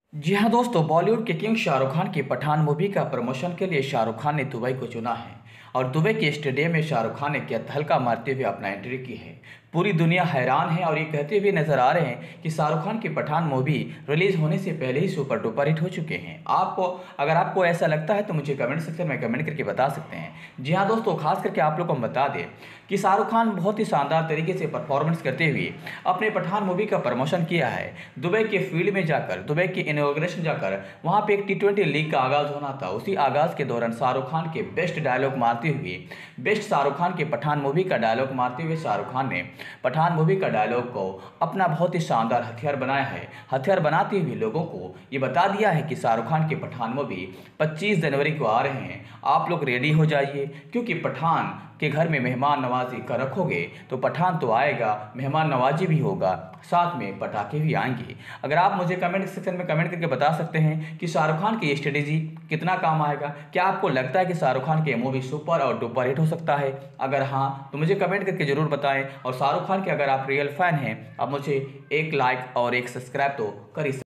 जी हाँ दोस्तों, बॉलीवुड के किंग शाहरुख खान की पठान मूवी का प्रमोशन के लिए शाहरुख खान ने दुबई को चुना है। और दुबई के स्टेडियम में शाहरुख खान ने क्या तहलका मारते हुए अपना एंट्री की है। पूरी दुनिया हैरान है और ये कहते हुए नजर आ रहे हैं कि शाहरुख खान की पठान मूवी रिलीज होने से पहले ही सुपर डुपर हिट हो चुके हैं। अगर आपको ऐसा लगता है तो मुझे कमेंट सेक्शन में कमेंट करके बता सकते हैं। जी हाँ दोस्तों, खास करके आप लोग को हम बता दें कि शाहरुख खान बहुत ही शानदार तरीके से परफॉर्मेंस करते हुए अपने पठान मूवी का प्रमोशन किया है। दुबई के फील्ड में जाकर, दुबई के इनॉग्रेशन जाकर, वहां पे एक टी20 लीग का आगाज होना था। उसी आगाज के दौरान शाहरुख खान के बेस्ट डायलॉग मारते हुए, बेस्ट शाहरुख खान के पठान मूवी का डायलॉग मारते हुए शाहरुख खान ने पठान मूवी का डायलॉग को अपना बहुत ही शानदार हथियार बनाया है। हथियार बनाते हुए लोगों को ये बता दिया है कि शाहरुख खान के पठान मूवी 25 जनवरी को आ रहे हैं। आप लोग रेडी हो जाइए, क्योंकि पठान के घर में मेहमान नवाजी का रखोगे तो पठान तो आएगा, मेहमान नवाजी भी होगा, साथ में पटाखे भी आएंगे। अगर आप मुझे कमेंट सेक्शन में कमेंट करके बता सकते हैं कि शाहरुख खान की ये स्ट्रेटेजी कितना काम आएगा। क्या आपको लगता है कि शाहरुख खान की मूवी सुपर और डुपर हिट हो सकता है? अगर हाँ तो मुझे कमेंट करके जरूर बताएं। और शाहरुख खान के अगर आप रियल फैन हैं, आप मुझे एक लाइक और एक सब्सक्राइब तो कर ही